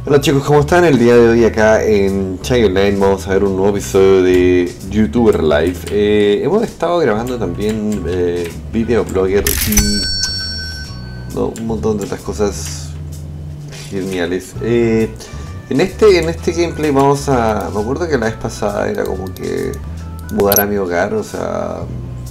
Hola chicos, ¿cómo están? El día de hoy acá en Chai Online vamos a ver un nuevo episodio de YouTuber Live. Hemos estado grabando también videoblogger y un montón de otras cosas geniales. En este gameplay vamos a... Me acuerdo que la vez pasada era como que mudar a mi hogar, o sea...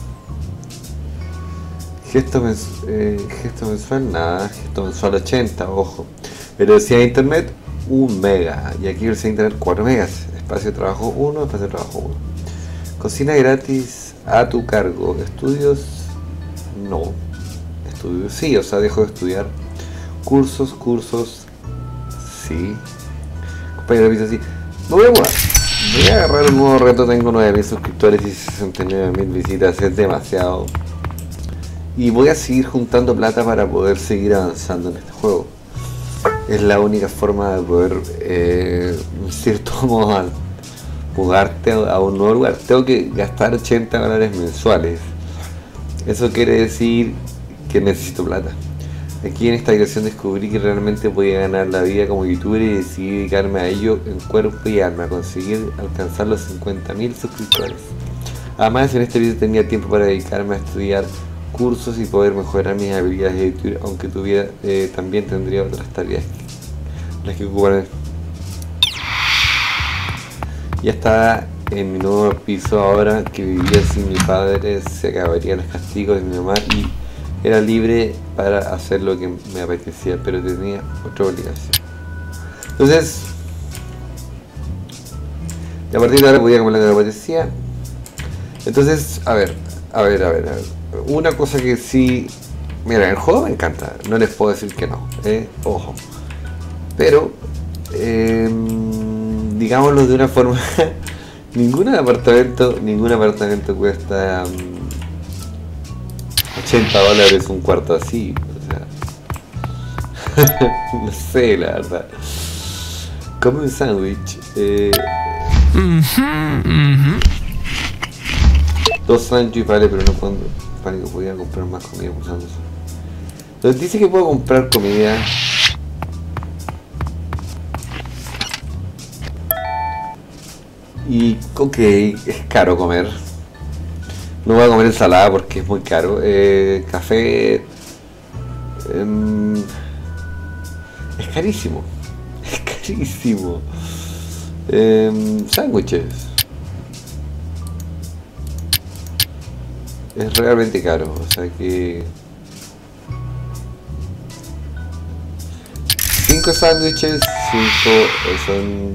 Gesto mensual, nada, gesto mensual 80, ojo. Pero decía internet 1 mega y aquí decía internet 4 megas. Espacio de trabajo 1, espacio de trabajo 1. Cocina gratis a tu cargo. Estudios, no. Estudios, sí, o sea, dejo de estudiar. Cursos, sí. Compañero dice así, me voy a mudar. Voy a agarrar un nuevo reto, tengo 9.000 suscriptores y 69.000 visitas, es demasiado. Y voy a seguir juntando plata para poder seguir avanzando en este juego. Es la única forma de poder, en cierto modo, mudarte a un nuevo lugar. Tengo que gastar $80 mensuales. Eso quiere decir que necesito plata. Aquí en esta dirección descubrí que realmente podía ganar la vida como youtuber y decidí dedicarme a ello en cuerpo y alma, conseguir alcanzar los 50.000 suscriptores. Además, en este video tenía tiempo para dedicarme a estudiar cursos y poder mejorar mis habilidades de editor, aunque tuviera también tendría otras tareas las que ocupan. Ya estaba en mi nuevo piso ahora que vivía sin mi padre, se acabarían los castigos de mi mamá y era libre para hacer lo que me apetecía, pero tenía otra obligación. Entonces, a partir de ahora podía comer lo que me apetecía. Entonces, a ver. Una cosa que sí... Mira, el juego me encanta, no les puedo decir que no, ojo. Pero, digámoslo de una forma, ningún apartamento cuesta $80 un cuarto así, o sea, no sé, la verdad. Come un sándwich, 2 sándwiches vale, pero no puedo, para que podía comprar más comida usando eso. Entonces dice que puedo comprar comida. Y ok, es caro comer. No voy a comer ensalada porque es muy caro. Café es carísimo. Es carísimo. Sándwiches es realmente caro, o sea que 5 sándwiches, 5 son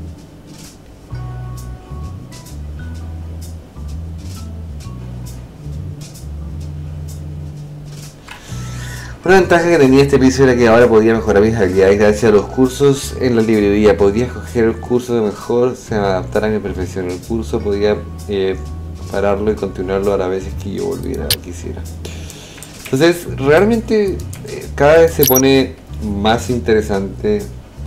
una ventaja que tenía este piso era que ahora podía mejorar mis habilidades gracias a los cursos en la librería. Podía escoger el curso de mejor se adaptara a mi perfección. El curso podía pararlo y continuarlo a las veces que yo volviera o quisiera. Entonces realmente cada vez se pone más interesante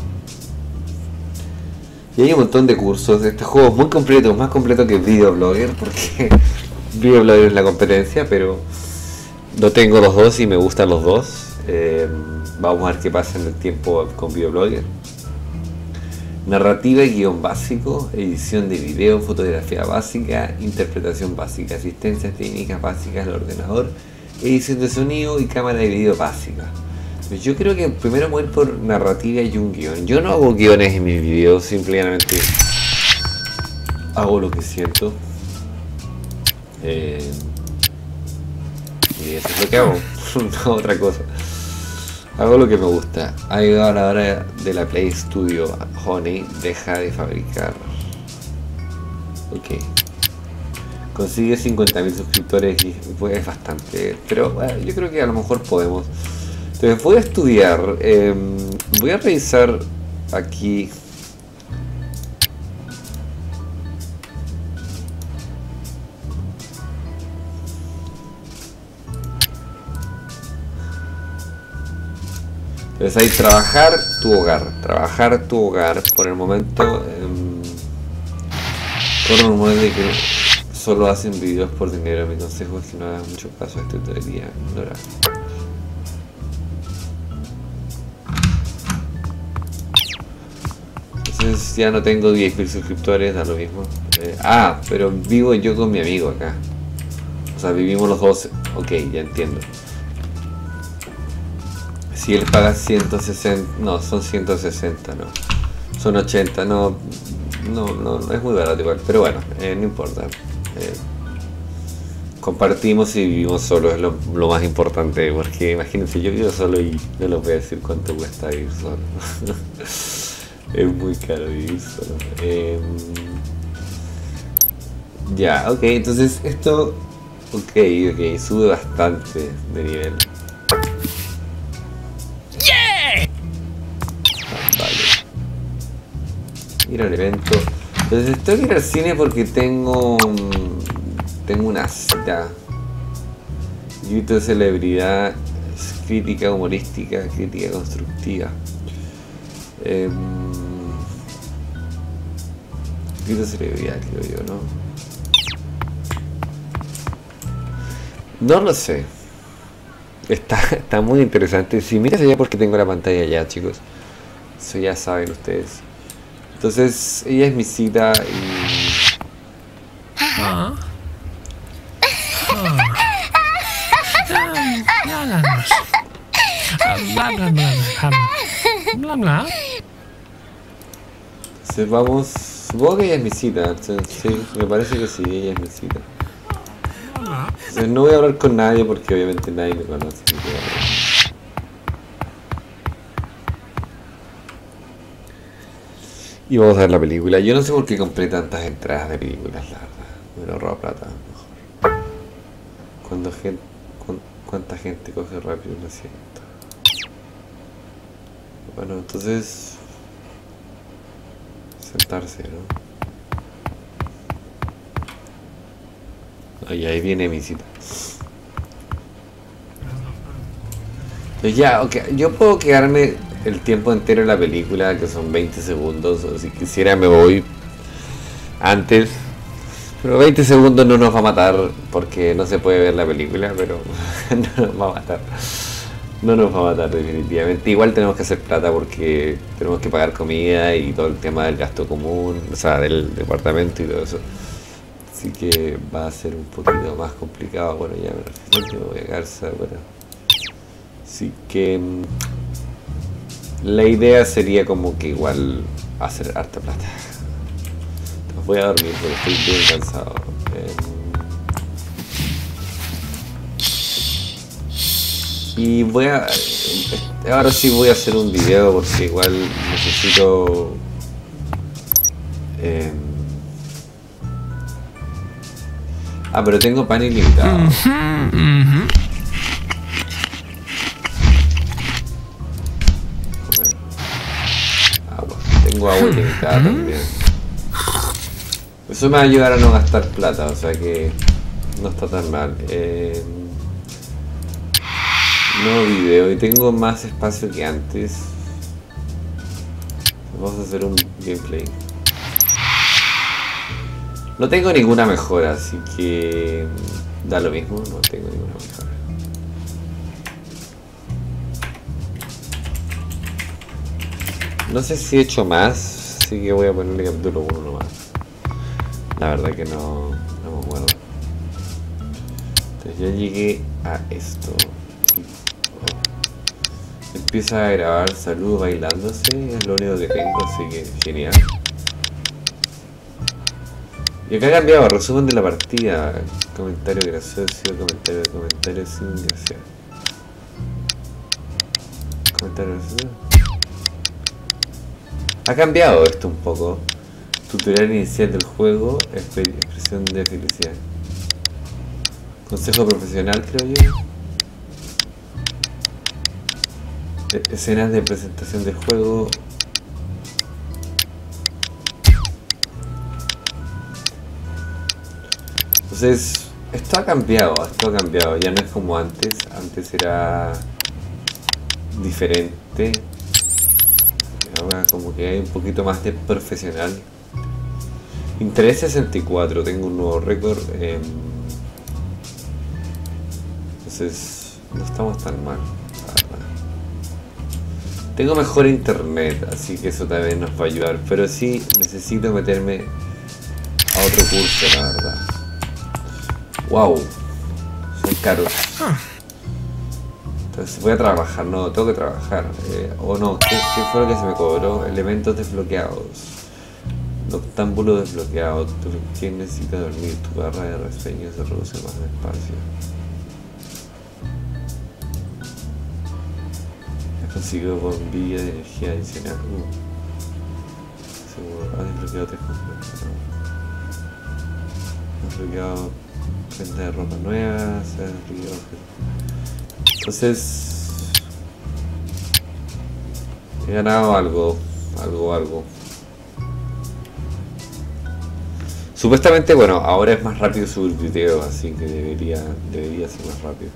y hay un montón de cursos. Este juego es muy completo, más completo que Videoblogger, porque Videoblogger es la competencia, pero no tengo los dos y me gustan los dos. Vamos a ver qué pasa en el tiempo con Videoblogger. Narrativa y guión básico, edición de video, fotografía básica, interpretación básica, asistencias técnicas básicas al ordenador, edición de sonido y cámara de video básica. Pues yo creo que primero voy a ir por narrativa y un guión. Yo no hago guiones en mis videos, simplemente hago lo que siento. Y eso es lo que hago, no otra cosa. Hago lo que me gusta. Ha llegado la hora de la Play Studio. Honey deja de fabricar. Ok. Consigue 50.000 suscriptores y pues es bastante. Pero bueno, yo creo que a lo mejor podemos. Entonces voy a estudiar. Voy a revisar aquí. Entonces ahí trabajar tu hogar, por el momento, por un momento de que solo hacen videos por dinero. Mi consejo es que no hagas mucho caso a esto, debería ignorar. Entonces ya no tengo 10.000 suscriptores, da lo mismo. Pero vivo yo con mi amigo acá. O sea, vivimos los dos. Ok, ya entiendo. Si él paga 160... No, son 160, no. Son 80, no, es muy barato igual. Pero bueno, no importa. Compartimos y vivimos solos, es lo más importante. Porque imagínense, yo vivo solo y no les voy a decir cuánto cuesta vivir solo. Es muy caro vivir solo. Ya, ok, entonces esto... Ok, sube bastante de nivel. Vale. Ir al evento. Entonces tengo que ir al cine porque tengo una cita. YouTube de celebridad, crítica humorística, crítica constructiva. YouTube de celebridad, creo yo, ¿no? No lo sé. Está muy interesante. Si miras allá porque tengo la pantalla allá, chicos. Eso ya saben ustedes. Entonces, ella es mi cita y... Entonces vamos... Supongo que ella es mi cita. Entonces, sí, me parece que sí, ella es mi cita. Entonces no voy a hablar con nadie porque obviamente nadie me conoce. Y vamos a ver la película. Yo no sé por qué compré tantas entradas de películas, la verdad. Me ahorro plata, mejor. ¿Cuánta gente coge rápido un asiento? Bueno, entonces... sentarse, ¿no? Ahí viene mi cita. Entonces ya, ok, yo puedo quedarme el tiempo entero en la película, que son 20 segundos, o si quisiera me voy antes. Pero 20 segundos no nos va a matar, porque no se puede ver la película, pero no nos va a matar. No nos va a matar definitivamente. Igual tenemos que hacer plata porque tenemos que pagar comida y todo el tema del gasto común, o sea, del departamento y todo eso. Así que va a ser un poquito más complicado. Bueno, ya me voy a Garza, bueno. Así que la idea sería como que igual hacer harta plata. Entonces voy a dormir porque estoy bien cansado. Y voy a... ahora sí voy a hacer un video porque igual necesito... pero tengo pan ilimitado. Agua. Tengo agua ilimitada también. Eso me va a ayudar a no gastar plata, o sea que no está tan mal. Nuevo video y tengo más espacio que antes. Vamos a hacer un gameplay. No tengo ninguna mejora, así que da lo mismo, no tengo ninguna mejora. No sé si he hecho más, así que voy a ponerle capítulo 1 nomás. La verdad que no me acuerdo. Entonces ya llegué a esto. Empieza a grabar saludos bailándose, es lo único que tengo, así que genial. Y acá ha cambiado, resumen de la partida, comentario gracioso, comentario sin gracia. Comentario gracioso. Ha cambiado esto un poco. Tutorial inicial del juego, expresión de felicidad. Consejo profesional, creo yo. Escenas de presentación del juego. Entonces, esto ha cambiado, ya no es como antes era diferente. Ahora como que hay un poquito más de profesional. Interés 64, tengo un nuevo récord. Entonces, no estamos tan mal, la verdad. Tengo mejor internet, así que eso también nos va a ayudar. Pero sí necesito meterme a otro curso, la verdad. Wow, son caros. Entonces voy a trabajar, no, tengo que trabajar. O no, ¿qué fue lo que se me cobró? Elementos desbloqueados. Noctámbulo desbloqueado. ¿Quién necesita dormir? Tu barra de reseña se reduce más despacio. Consigo bombilla de energía adicional. Seguro. Ha desbloqueado 3 completos. Ha desbloqueado prenda de ropa nueva. Se ha desbloqueado. Entonces he ganado algo. Supuestamente, bueno, ahora es más rápido subir videos, así que debería ser más rápido.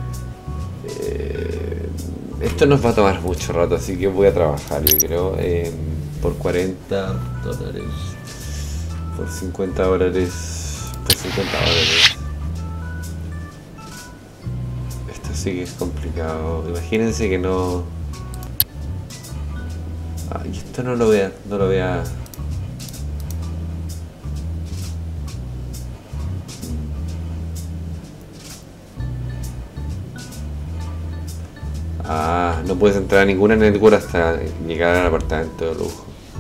Esto nos va a tomar mucho rato, así que voy a trabajar, yo creo, por $40, por $50, por $50. Esto sí que es complicado. Imagínense que no... Ay, esto no lo vea. No puedes entrar a ninguna network hasta llegar al apartamento de lujo.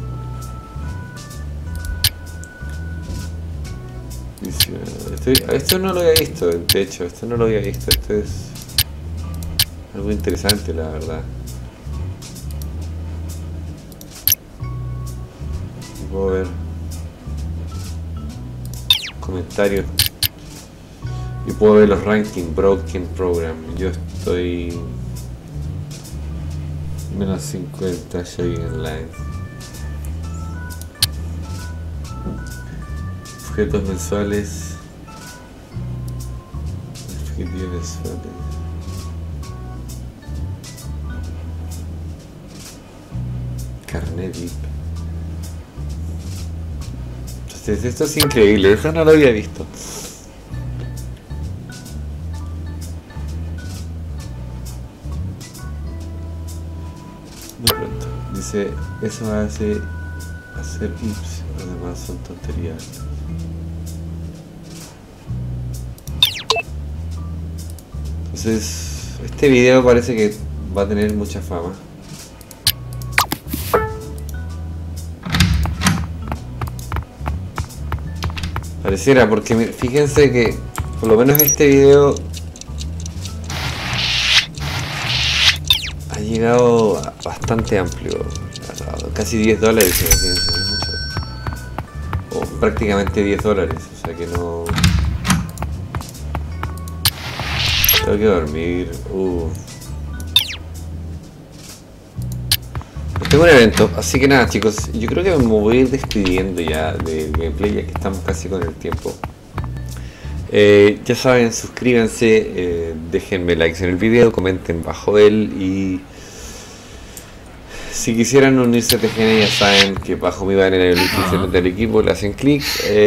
Esto no lo había visto, de hecho, esto es algo interesante, la verdad. Puedo ver comentarios y puedo ver los rankings, Broken Program. Yo estoy menos 50 Showing Online. Objetos mensuales. Objetivos mensuales. Carnet VIP. Entonces esto es increíble, eso no lo había visto. Dice, eso hace hacer IPS, además son tonterías. Entonces, este video parece que va a tener mucha fama. Pareciera, porque fíjense que por lo menos este video ha llegado bastante amplio, casi $10, fíjense, es mucho. O prácticamente $10, o sea que no... Tengo que dormir, Tengo un evento, así que nada chicos, yo creo que me voy a ir despidiendo ya del gameplay, ya que estamos casi con el tiempo. Ya saben, suscríbanse, déjenme likes en el video, comenten bajo él y si quisieran unirse a TGN ya saben que bajo mi banner en el descripción del equipo le hacen clic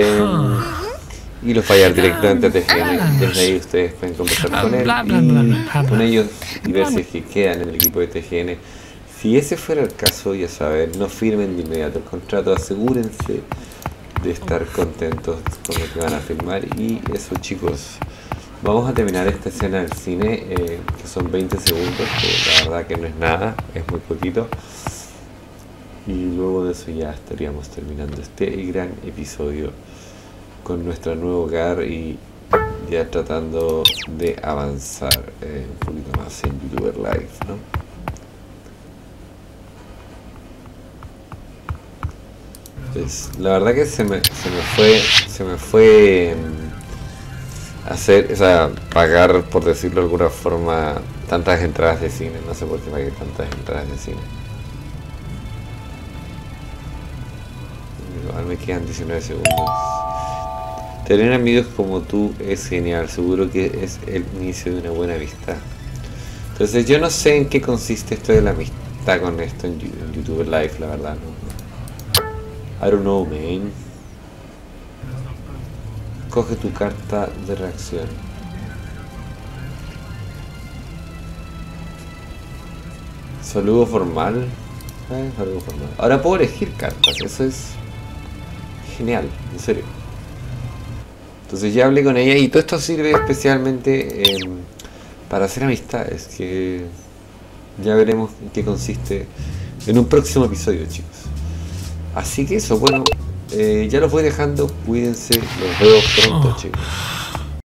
y los fallar directamente a TGN. Desde ahí ustedes pueden conversar con él y con ellos y ver si es que quedan en el equipo de TGN. Si ese fuera el caso, ya saben, no firmen de inmediato el contrato, asegúrense de estar contentos con lo que van a firmar. Y eso chicos, vamos a terminar esta escena del cine, que son 20 segundos, que la verdad que no es nada, es muy poquito. Y luego de eso ya estaríamos terminando este gran episodio con nuestro nuevo hogar y ya tratando de avanzar un poquito más en YouTuber Live, ¿no? Pues, la verdad que se me fue hacer, o sea, pagar, por decirlo de alguna forma, tantas entradas de cine. No sé por qué pagué tantas entradas de cine. Igual me quedan 19 segundos. Tener amigos como tú es genial, seguro que es el inicio de una buena amistad. Entonces yo no sé en qué consiste esto de la amistad con esto en YouTube Live, la verdad, no. I don't know, man. Coge tu carta de reacción. Saludo formal. Saludo formal. Ahora puedo elegir cartas, eso es genial, en serio. Entonces ya hablé con ella y todo esto sirve especialmente para hacer amistades, que ya veremos en qué consiste en un próximo episodio, chicos. Así que eso, bueno, ya los voy dejando, cuídense, los veo pronto, chicos.